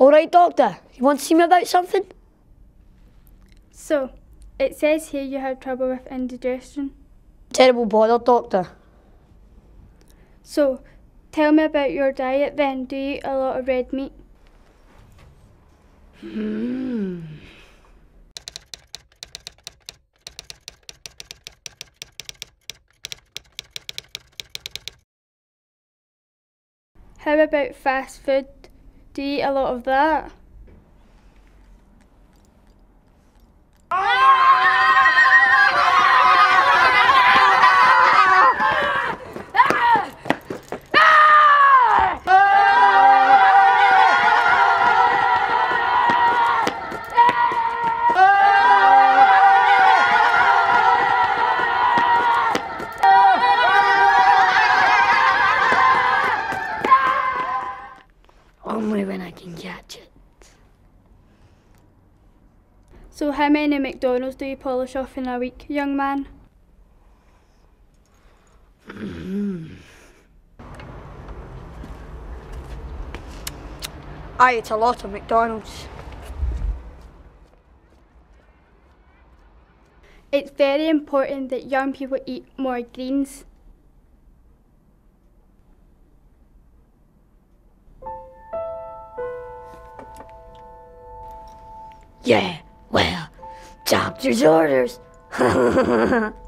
All right, doctor. You want to see me about something? So, it says here you have trouble with indigestion. Terrible bother, doctor. So, tell me about your diet then. Do you eat a lot of red meat? How about fast food? Do you eat a lot of that? Only when I can catch it. So how many McDonald's do you polish off in a week, young man? I ate a lot of McDonald's. It's very important that young people eat more greens. Yeah, well, doctor's orders.